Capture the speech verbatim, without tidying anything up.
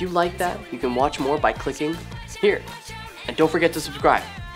you like that, you can watch more by clicking here. And don't forget to subscribe.